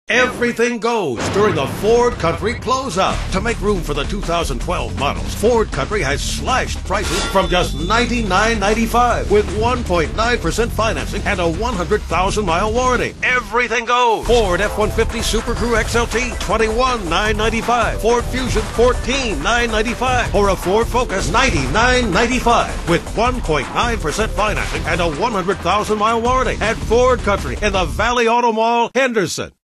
Everything goes during the Ford Country closeout. To make room for the 2012 models, Ford Country has slashed prices from just $99.95 with 1.9% financing and a 100,000-mile warranty. Everything goes. Ford F-150 Super Crew XLT, $21,995. Ford Fusion, $14,995. Or a Ford Focus, $99.95 with 1.9% financing and a 100,000-mile warranty at Ford Country in the Valley Auto Mall, Henderson.